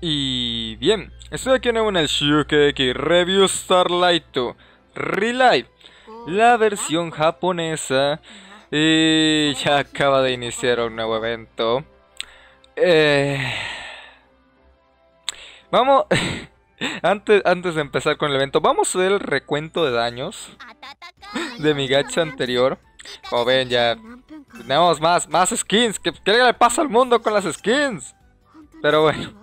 Y bien, estoy aquí de nuevo en el Shukeki Review Starlight 2 Relive, la versión japonesa. Y ya acaba de iniciar un nuevo evento. Vamos, antes de empezar con el evento, vamos a ver el recuento de daños de mi gacha anterior. Como ven, ya tenemos más skins. ¿Qué le pasa al mundo con las skins? Pero bueno.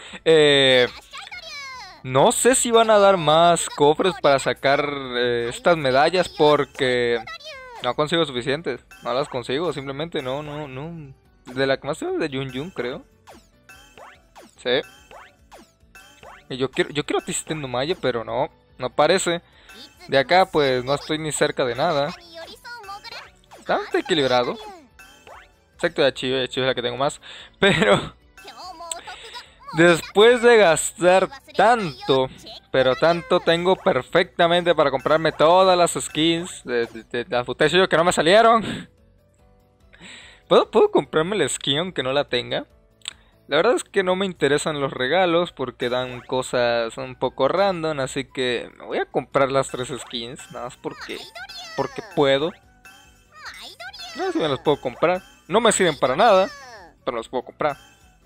No sé si van a dar más cofres para sacar estas medallas porque no consigo suficientes. No las consigo, simplemente no. De la que más tengo es de Yun, creo. Sí. Y yo quiero Tistendo Maya, pero no parece. De acá pues no estoy ni cerca de nada. Bastante equilibrado. Excepto de Chiyo es la que tengo más. Pero después de gastar tanto, pero tanto, tengo perfectamente para comprarme todas las skins de la Futeshio que no me salieron. ¿Puedo comprarme la skin aunque no la tenga? La verdad es que no me interesan los regalos porque dan cosas un poco random, así que me voy a comprar las 3 skins, nada más porque puedo. No sé si me las puedo comprar. No me sirven para nada, pero las puedo comprar.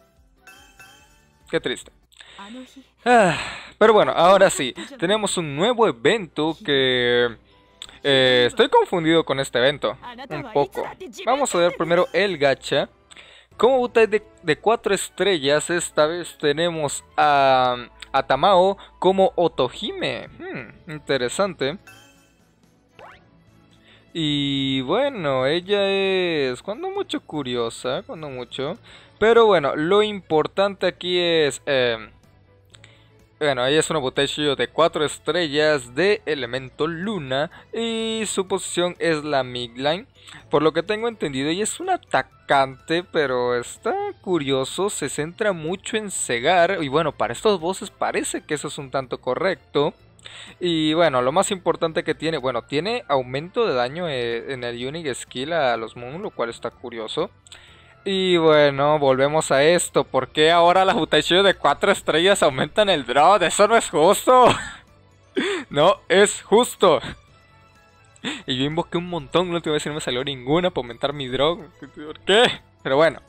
Qué triste. Pero bueno, ahora sí, tenemos un nuevo evento que... estoy confundido con este evento, un poco. Vamos a ver primero el gacha. Como butai de 4 estrellas, esta vez tenemos a Tamao como Otohime. Interesante. Y bueno, ella es cuando mucho curiosa, cuando mucho. Pero bueno, lo importante aquí es... bueno, ella es una Buteshio de 4 estrellas de elemento luna y su posición es la midline. Por lo que tengo entendido, ella es un atacante, pero está curioso, se centra mucho en cegar. Y bueno, para estos bosses parece que eso es un tanto correcto. Y bueno, lo más importante que tiene, bueno, tiene aumento de daño en el Unique Skill a los Moon, lo cual está curioso. Y bueno, volvemos a esto. ¿Por qué ahora las Buteshio de 4 estrellas aumentan el draw? Eso no es justo. No es justo. Y yo invoqué un montón, la última vez no me salió ninguna para aumentar mi draw. ¿Por qué? Pero bueno.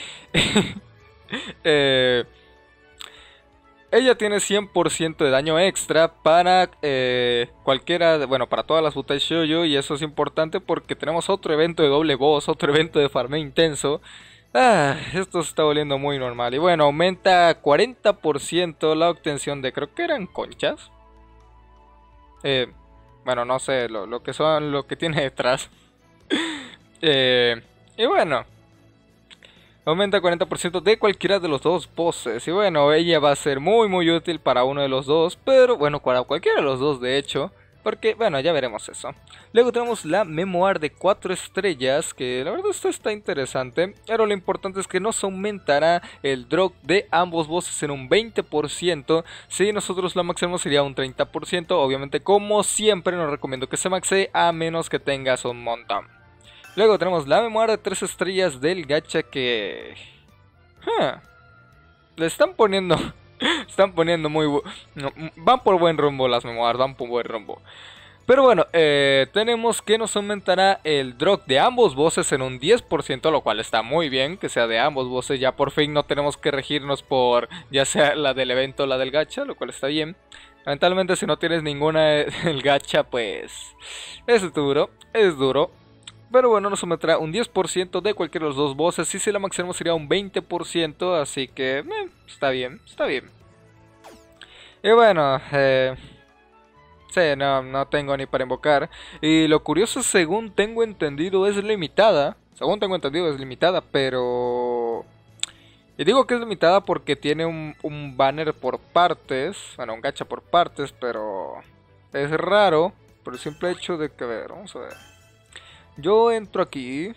Ella tiene 100% de daño extra para cualquiera, bueno, para todas las Buteshio, y eso es importante porque tenemos otro evento de doble boss, otro evento de farmeo intenso. Esto se está volviendo muy normal. Y bueno, aumenta 40% la obtención de, creo que eran conchas. Bueno, no sé lo que son, lo que tiene detrás. Y bueno, aumenta 40% de cualquiera de los dos bosses. Y bueno, ella va a ser muy útil para uno de los dos. Pero bueno, para cualquiera de los dos de hecho. Porque bueno, ya veremos eso. Luego tenemos la Memoir de 4 estrellas. Que la verdad esto está interesante. Pero lo importante es que nos aumentará el drop de ambos bosses en un 20%. Si nosotros la maximamos sería un 30%. Obviamente como siempre no recomiendo que se maxee a menos que tengas un montón. Luego tenemos la Memoria de 3 estrellas del gacha que... le están poniendo... están poniendo muy... no, van por buen rumbo las Memoirs, van por buen rumbo. Pero bueno, tenemos que nos aumentará el drop de ambos bosses en un 10%, lo cual está muy bien, que sea de ambos bosses. Ya por fin no tenemos que regirnos por ya sea la del evento o la del gacha, lo cual está bien. Lamentablemente si no tienes ninguna del gacha, pues... es duro. Pero bueno, nos someterá un 10% de cualquiera de los dos bosses. Y si la maximamos sería un 20%. Así que está bien. Y bueno, sí, no tengo ni para invocar. Y lo curioso, según tengo entendido, es limitada. Pero... y digo que es limitada porque tiene un banner por partes. Bueno, un gacha por partes, pero... es raro. Por el simple hecho de que... a ver, vamos a ver. Yo entro aquí.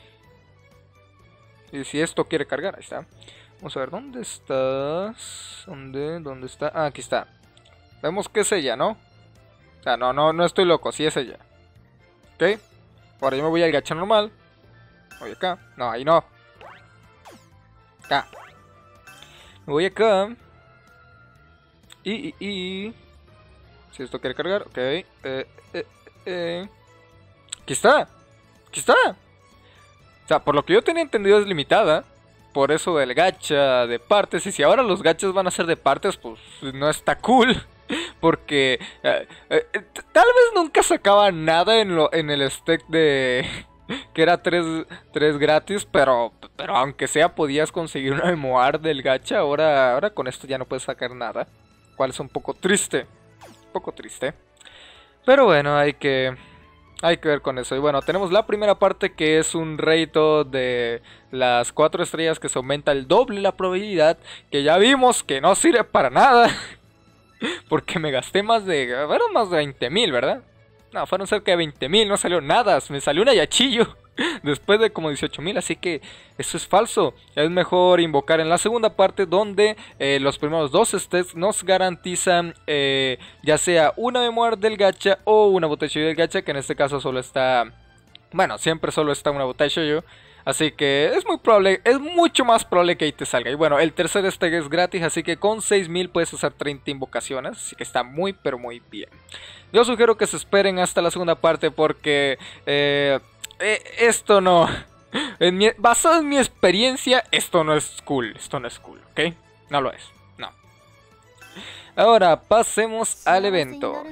Y si esto quiere cargar, ahí está. Vamos a ver, ¿dónde estás? ¿Dónde está? Ah, aquí está. Vemos que es ella, ¿no? O sea, no estoy loco, sí es ella. ¿Ok? Ahora yo me voy al gacha normal. Voy acá. No, ahí no. Acá. Me voy acá. Y... Si esto quiere cargar, ok. Aquí está. Aquí está. O sea, por lo que yo tenía entendido es limitada. Por eso del gacha de partes. Y si ahora los gachas van a ser de partes, pues no está cool. Porque tal vez nunca sacaba nada en el stack de... que era 3 gratis, pero aunque sea podías conseguir una memoir del gacha. Ahora con esto ya no puedes sacar nada. Cual es un poco triste. Un poco triste. Pero bueno, hay que ver con eso. Y bueno, tenemos la primera parte, que es un reto de las 4 estrellas, que se aumenta el doble la probabilidad. Que ya vimos que no sirve para nada. Porque me gasté más de 20.000, ¿verdad? No, fueron cerca de 20.000, no salió nada. Me salió un ayachillo después de como 18.000, así que eso es falso. Es mejor invocar en la segunda parte, donde los primeros 2 stacks nos garantizan ya sea una memoria del gacha o una botella del gacha, que en este caso solo está... Bueno, siempre solo está una botella yo. Así que es muy probable, es mucho más probable que ahí te salga. Y bueno, el tercer stack es gratis, así que con 6.000 puedes hacer 30 invocaciones. Así que está muy, pero muy bien. Yo sugiero que se esperen hasta la segunda parte, porque esto no... basado en mi experiencia, esto no es cool. Esto no es cool, ¿ok? No lo es, no. Ahora pasemos al evento.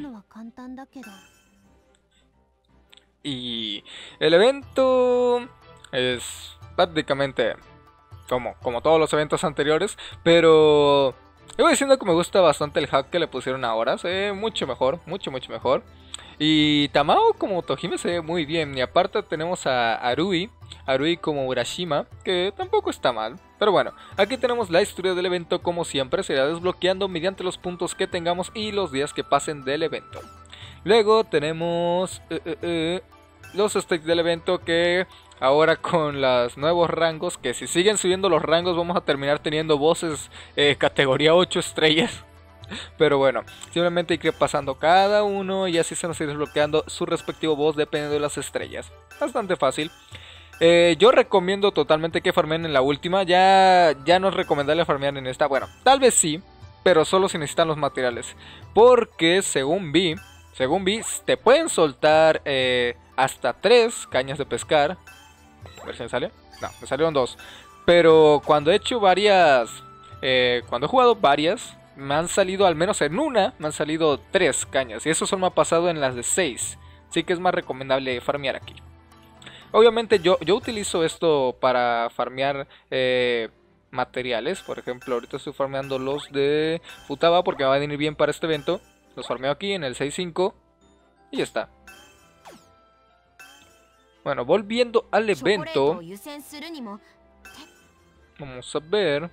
Y el evento es prácticamente como todos los eventos anteriores, pero yo voy diciendo que me gusta bastante el hack que le pusieron ahora. Se ve mucho mejor, mucho mejor. Y Tamao como Tohime se ve muy bien. Y aparte tenemos a Arui como Urashima, que tampoco está mal. Pero bueno, aquí tenemos la historia del evento. Como siempre, se irá desbloqueando mediante los puntos que tengamos y los días que pasen del evento. Luego tenemos los stacks del evento, que ahora con los nuevos rangos, que si siguen subiendo los rangos vamos a terminar teniendo bosses categoría 8 estrellas. Pero bueno, simplemente hay que ir pasando cada uno y así se nos irá desbloqueando su respectivo boss dependiendo de las estrellas. Bastante fácil. Yo recomiendo totalmente que farmeen en la última. Ya no es recomendable farmear en esta. Bueno, tal vez sí, pero solo si necesitan los materiales. Porque según vi, te pueden soltar hasta 3 cañas de pescar. A ver si me sale. No, me salieron 2. Pero cuando he hecho varias... cuando he jugado varias, me han salido, al menos en una, me han salido 3 cañas. Y eso solo me ha pasado en las de 6. Así que es más recomendable farmear aquí. Obviamente yo utilizo esto para farmear materiales. Por ejemplo, ahorita estoy farmeando los de Futaba porque me va a venir bien para este evento. Los farmeo aquí en el 6.5 y ya está. Bueno, volviendo al evento, vamos a ver.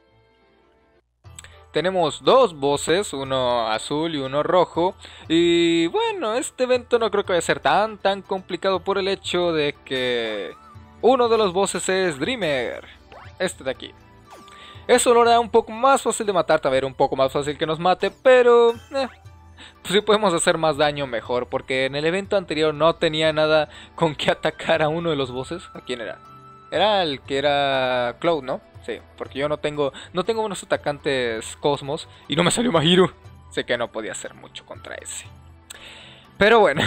Tenemos 2 bosses, uno azul y uno rojo. Y bueno, este evento no creo que vaya a ser tan complicado, por el hecho de que uno de los bosses es Dreamer, este de aquí. Eso lo hará un poco más fácil de matar, a ver, un poco más fácil que nos mate, pero pues si podemos hacer más daño mejor, porque en el evento anterior no tenía nada con que atacar a uno de los bosses. ¿A quién era? Era el que era Cloud, ¿no? Sí, porque yo no tengo unos atacantes Cosmos y no me salió Mahiro. Sé que no podía hacer mucho contra ese. Pero bueno.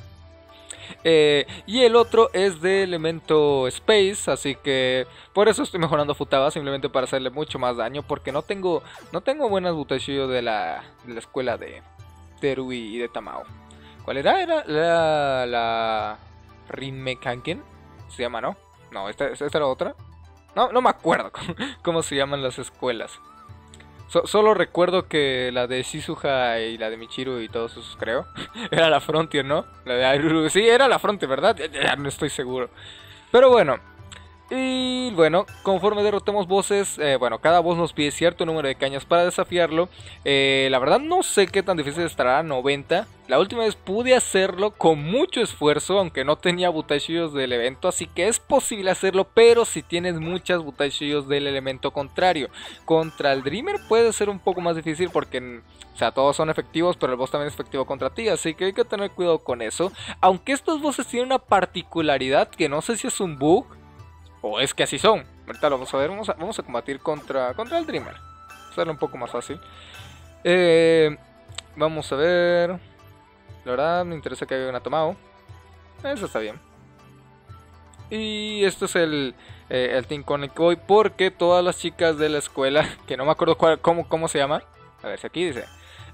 Y el otro es de elemento Space, así que por eso estoy mejorando Futaba, simplemente para hacerle mucho más daño, porque no tengo buenas Butashio de la escuela de Terui y de Tamao. ¿Cuál era? Era la Rinme Kanken, se llama, ¿no? No, esta era otra. No me acuerdo cómo se llaman las escuelas. Solo recuerdo que la de Shizuha y la de Michiru y todos esos, creo, era la Frontier, ¿no? La de Aruru, sí, era la Frontier, ¿verdad? Ya no estoy seguro. Pero bueno. Y bueno, conforme derrotemos bosses, bueno, cada boss nos pide cierto número de cañas para desafiarlo. La verdad no sé qué tan difícil estará, 90. La última vez pude hacerlo con mucho esfuerzo, aunque no tenía Butashiyos del evento, así que es posible hacerlo, pero si tienes muchas Butashiyos del elemento contrario. Contra el Dreamer puede ser un poco más difícil porque, o sea, todos son efectivos, pero el boss también es efectivo contra ti, así que hay que tener cuidado con eso. Aunque estos bosses tienen una particularidad que no sé si es un bug o es que así son. Ahorita lo vamos a ver. Vamos a combatir contra el Dreamer. Hacerlo un poco más fácil. Vamos a ver. La verdad me interesa que haya una tomado. Eso está bien. Y esto es el team con el que voy, porque todas las chicas de la escuela, que no me acuerdo cómo se llama. A ver si aquí dice.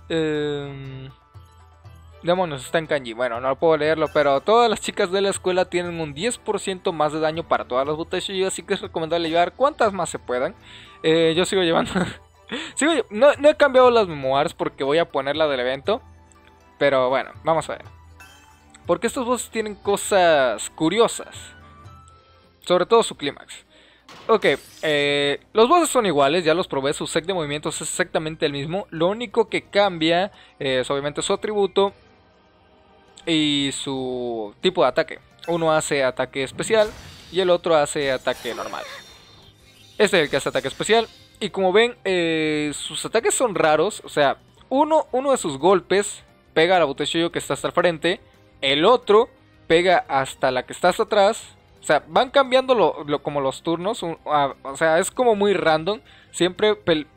Demonios, está en kanji. Bueno, no puedo leerlo, pero todas las chicas de la escuela tienen un 10% más de daño para todas las Butashio, así que es recomendable llevar cuantas más se puedan. Yo sigo llevando... no he cambiado las memoirs porque voy a poner la del evento. Pero bueno, vamos a ver. Porque estos bosses tienen cosas curiosas. Sobre todo su clímax. Ok, los bosses son iguales, ya los probé, su set de movimientos es exactamente el mismo. Lo único que cambia es obviamente su atributo y su tipo de ataque. Uno hace ataque especial y el otro hace ataque normal. Este es el que hace ataque especial. Y como ven, sus ataques son raros. O sea, uno de sus golpes pega a la Butashio que está hasta el frente. El otro pega hasta la que está hasta atrás. O sea, van cambiando como los turnos. O sea, es como muy random. Siempre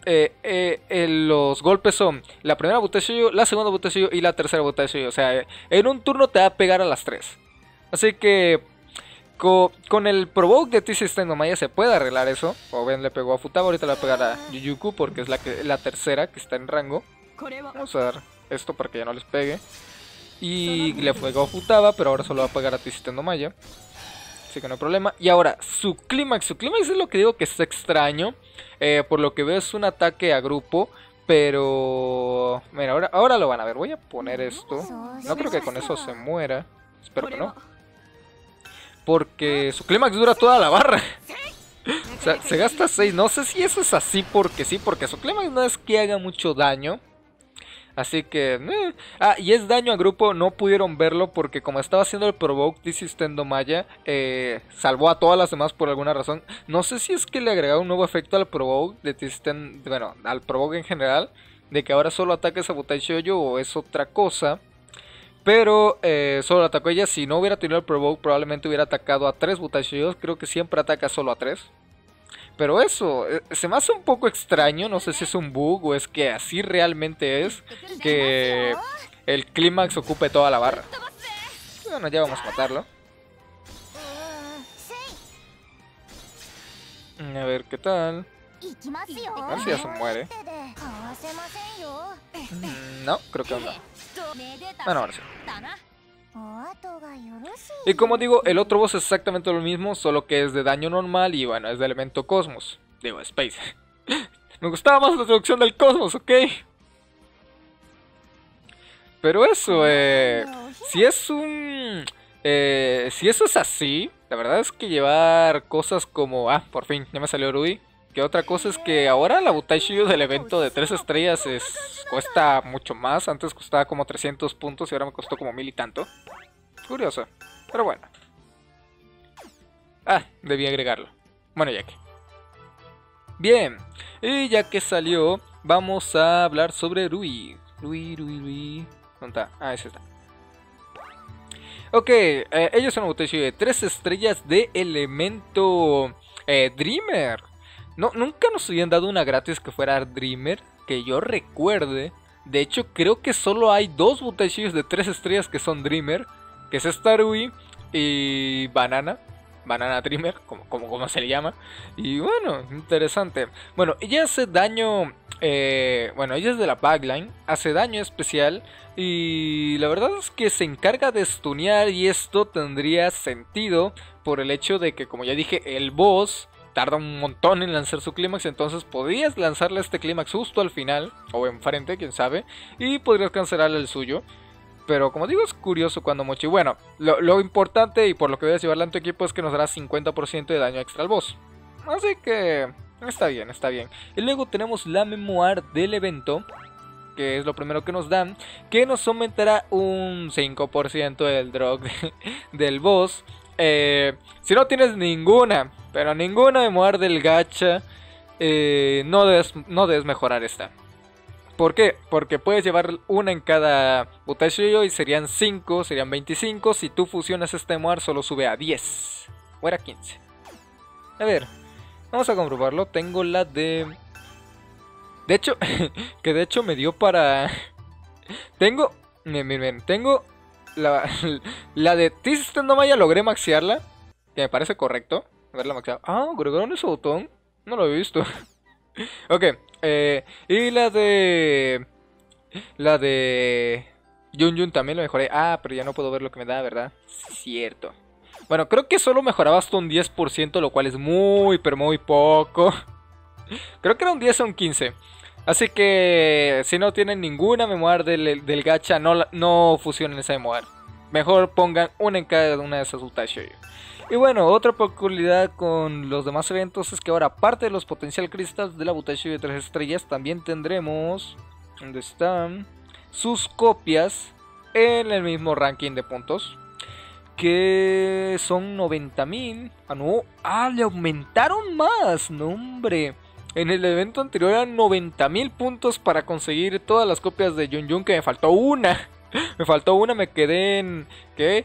los golpes son la primera Butashio, la segunda Butashio y la tercera Butashio. O sea, en un turno te va a pegar a las tres. Así que con el Provoke de T-System no Maya se puede arreglar eso. O ven, le pegó a Futaba, ahorita le va a pegar a Yuyuku porque es la tercera que está en rango. Vamos a dar esto para que ya no les pegue. Y le pegó a Futaba, pero ahora solo va a pegar a T-System no Maya. Así que no hay problema. Y ahora, su clímax es lo que digo que es extraño. Por lo que veo es un ataque a grupo. Pero... mira, ahora lo van a ver. Voy a poner esto. No creo que con eso se muera. Espero que no. Porque su clímax dura toda la barra. O sea, se gasta 6. No sé si eso es así porque sí. Porque su clímax no es que haga mucho daño. Así que... y es daño a grupo. No pudieron verlo porque como estaba haciendo el Provoke T-System no Maya, salvó a todas las demás por alguna razón. No sé si es que le agregaron un nuevo efecto al Provoke de T-System, bueno, al Provoke en general, de que ahora solo ataques a Butai Shoujo o es otra cosa. Pero solo atacó ella. Si no hubiera tenido el Provoke probablemente hubiera atacado a 3 Butai Shoujos. Creo que siempre ataca solo a 3. Pero eso, se me hace un poco extraño, no sé si es un bug o es que así realmente es, que el clímax ocupe toda la barra. Bueno, ya vamos a matarlo. A ver qué tal. A ver si ya se muere. No, creo que no. Bueno, ahora sí. Y como digo, el otro boss es exactamente lo mismo, solo que es de daño normal y bueno, es de elemento cosmos. Digo, space. Me gustaba más la traducción del cosmos, ¿ok? Pero eso, si es un... si eso es así, la verdad es que llevar cosas como... Ah, por fin, ya me salió Rui. Que otra cosa es que ahora la Butai Shoujo del evento de 3 estrellas cuesta mucho más. Antes costaba como 300 puntos y ahora me costó como 1000 y tanto. Curioso, pero bueno. Ah, debí agregarlo. Bueno, ya que. Bien, y ya que salió, vamos a hablar sobre Rui. Rui. ¿Dónde está? Ah, ese está. Ok, ella es una Butai Shoujo de 3 estrellas de elemento Dreamer. No, nunca nos habían dado una gratis que fuera Dreamer, que yo recuerde. De hecho, creo que solo hay 2 Butai Shoujos de 3 estrellas que son Dreamer, que es esta Rui y Banana Dreamer, como se le llama. Y bueno, interesante. Bueno, ella hace daño... bueno, ella es de la backline, hace daño especial. Y la verdad es que se encarga de stunear. Y esto tendría sentido por el hecho de que, como ya dije, el boss tarda un montón en lanzar su clímax. Entonces podrías lanzarle este clímax justo al final, o enfrente, quién sabe, y podrías cancelarle el suyo. Pero como digo, es curioso cuando mucho. Y bueno, lo importante y por lo que debes llevarla en tu equipo es que nos dará 50% de daño extra al boss. Así que está bien, está bien. Y luego tenemos la memoir del evento, que es lo primero que nos dan, que nos aumentará un 5% del drop del boss. Si no tienes ninguna, pero ninguna memoir del gacha, no debes mejorar esta. ¿Por qué? Porque puedes llevar una en cada Butai Shoujo y serían 5, serían 25. Si tú fusionas este memoir solo sube a 10. O era 15. A ver, vamos a comprobarlo. Tengo la de... De hecho, que de hecho me dio para... Tengo... Miren, tengo la, la de T-System Maya, logré maxearla, que me parece correcto haberla maxeado. Ah, agregaron ese botón, no lo había visto. Ok, y la de... La de... Yun Yun también lo mejoré. Ah, pero ya no puedo ver lo que me da, ¿verdad? Cierto. Bueno, creo que solo mejoraba hasta un 10%, lo cual es muy, pero muy poco. Creo que era un 10 o un 15. Así que si no tienen ninguna memoria del gacha, no fusionen esa memoria. Mejor pongan una en cada una de esas Uta Shoujo. Y bueno, otra peculiaridad con los demás eventos es que ahora, aparte de los Potential Crystals de la Uta Shoujo de 3 estrellas, también tendremos... ¿Dónde están? Sus copias en el mismo ranking de puntos, que son 90.000. Ah, no. Ah, le aumentaron más. No, hombre. En el evento anterior eran 90.000 puntos para conseguir todas las copias de Yun Yun, que me faltó una. Me faltó una, me quedé en... ¿qué?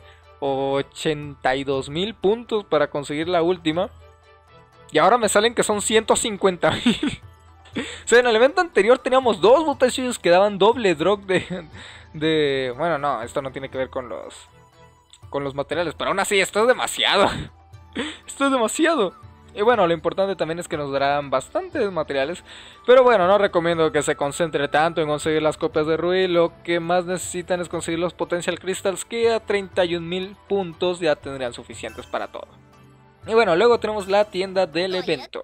82.000 puntos para conseguir la última. Y ahora me salen que son 150.000. O sea, en el evento anterior teníamos dos Butashiyos que daban doble drop de... Bueno, no, esto no tiene que ver con los materiales, pero aún así, esto es demasiado. Esto es demasiado. Y bueno, lo importante también es que nos darán bastantes materiales. Pero bueno, no recomiendo que se concentre tanto en conseguir las copias de Rui. Lo que más necesitan es conseguir los Potential Crystals, que a 31.000 puntos ya tendrían suficientes para todo. Y bueno, luego tenemos la tienda del evento.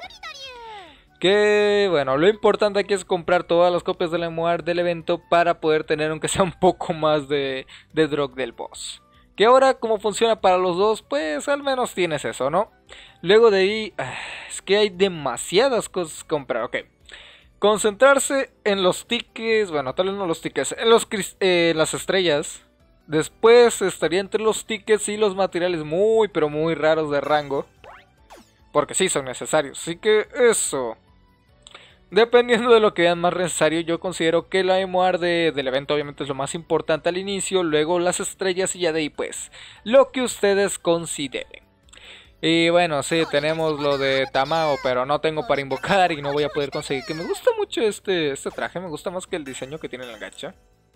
Que bueno, lo importante aquí es comprar todas las copias de la memoria del evento para poder tener aunque sea un poco más de drop del boss. Que ahora como funciona para los dos, pues al menos tienes eso, ¿no? Luego de ahí, es que hay demasiadas cosas que comprar, ok. Concentrarse en los tickets, bueno, tal vez no los tickets, en las estrellas. Después estaría entre los tickets y los materiales muy, pero muy raros de rango. Porque sí son necesarios, así que eso. Dependiendo de lo que vean más necesario, yo considero que la memoria del evento obviamente es lo más importante al inicio, luego las estrellas y ya de ahí pues lo que ustedes consideren. Y bueno, sí, tenemos lo de Tamao, pero no tengo para invocar y no voy a poder conseguir. Que me gusta mucho este traje, me gusta más que el diseño que tiene en el gacha.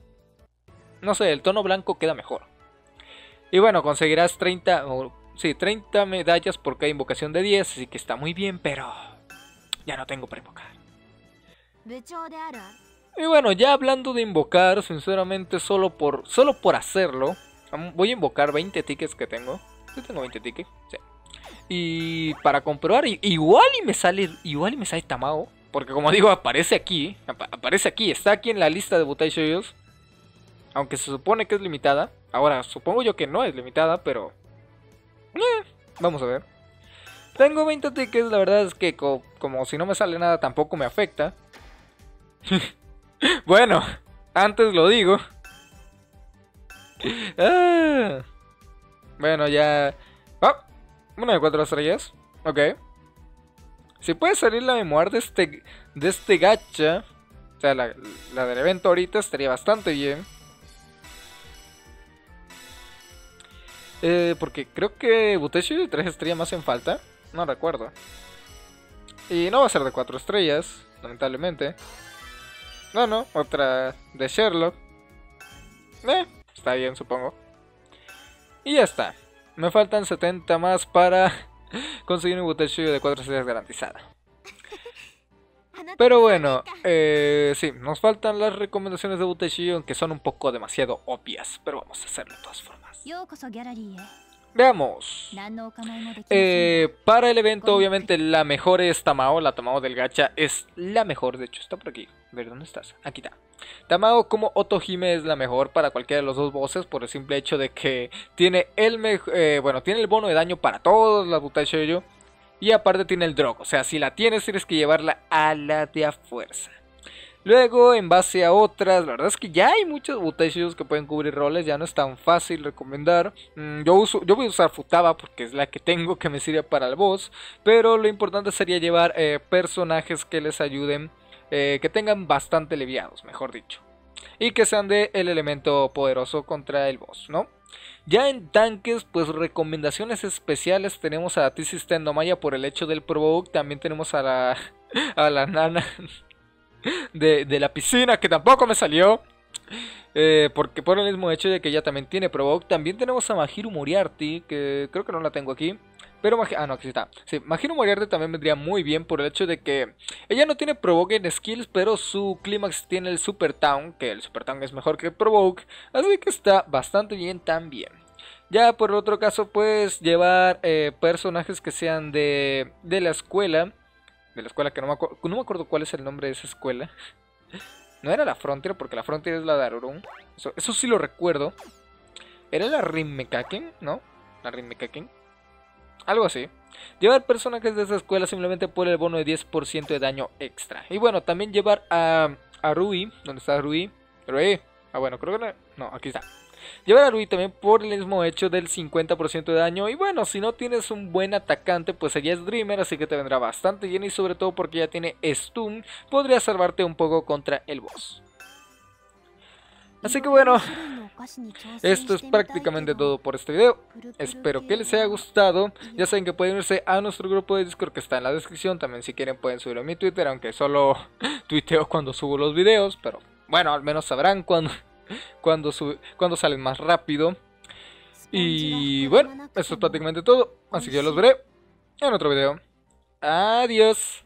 No sé, el tono blanco queda mejor. Y bueno, conseguirás 30 medallas por cada invocación de 10, así que está muy bien, pero ya no tengo para invocar. Y bueno, ya hablando de invocar, sinceramente solo por hacerlo, voy a invocar 20 tickets que tengo. ¿Sí tengo 20 tickets? Sí. Y para comprobar, igual y me sale Tamao, porque como digo, aparece aquí, está aquí en la lista de Butai Shoujos. Aunque se supone que es limitada. Ahora, supongo yo que no es limitada, pero... vamos a ver. Tengo 20 tickets, la verdad es que como si no me sale nada tampoco me afecta. Bueno, antes lo digo. Bueno, ya... una de 4 estrellas. Ok. Si puede salir la memoria de este gacha, o sea, la del evento ahorita, estaría bastante bien. Porque creo que Buteshi de 3 estrellas más en falta. No recuerdo. Y no va a ser de 4 estrellas, lamentablemente. No, otra de Sherlock. Está bien, supongo. Y ya está. Me faltan 70 más para conseguir un Buteshi de 4 estrellas garantizada. Pero bueno, sí, nos faltan las recomendaciones de Buteshi, aunque son un poco demasiado obvias. Pero vamos a hacerlo de todas formas. Veamos. Para el evento, obviamente, la mejor es Tamao. La Tamao del gacha es la mejor. De hecho, está por aquí. A ver, ¿dónde estás? Aquí está. Tamao como Otohime es la mejor para cualquiera de los dos bosses, por el simple hecho de que tiene tiene el bono de daño para todas las Butai Shoujo. Y aparte tiene el drog. O sea, si la tienes tienes que llevarla a la de a fuerza. Luego, en base a otras, la verdad es que ya hay muchos Butai Shoujos que pueden cubrir roles, ya no es tan fácil recomendar. Yo voy a usar Futaba porque es la que tengo que me sirve para el boss, pero lo importante sería llevar personajes que les ayuden, que tengan bastante leviados, mejor dicho, y que sean de el elemento poderoso contra el boss, ¿no? Ya en tanques, pues recomendaciones especiales tenemos a T-System Maya por el hecho del Provoke, también tenemos a la Nana. de la piscina, que tampoco me salió. Porque por el mismo hecho de que ella también tiene Provoke. También tenemos a Mahiru Moriarty, que creo que no la tengo aquí. Pero no, aquí está. Sí, Mahiru Moriarty también vendría muy bien por el hecho de que ella no tiene Provoke en skills, pero su Clímax tiene el Super Town, que el Super Town es mejor que el Provoke. Así que está bastante bien también. Ya por otro caso, pues llevar personajes que sean de la escuela. De la escuela que no me acuerdo cuál es el nombre de esa escuela. No era la Frontier, porque la Frontier es la de Arurun. Eso sí lo recuerdo. ¿Era la Rinmekaken? ¿No? La Rinmekaken. Algo así. Llevar personajes de esa escuela simplemente por el bono de 10% de daño extra. Y bueno, también llevar a Rui. ¿Dónde está Rui? Rui. Ah, bueno, creo que no, aquí está. Llevar a Rui también por el mismo hecho del 50% de daño. Y bueno, si no tienes un buen atacante, pues ella es Dreamer, así que te vendrá bastante bien. Y sobre todo porque ya tiene Stun, podría salvarte un poco contra el boss. Así que bueno, esto es prácticamente todo por este video. Espero que les haya gustado. Ya saben que pueden irse a nuestro grupo de Discord que está en la descripción. También si quieren pueden subirlo a mi Twitter, aunque solo tuiteo cuando subo los videos. Pero bueno, al menos sabrán cuando salen más rápido. Y bueno, esto es prácticamente todo. Así que yo los veré en otro video. Adiós.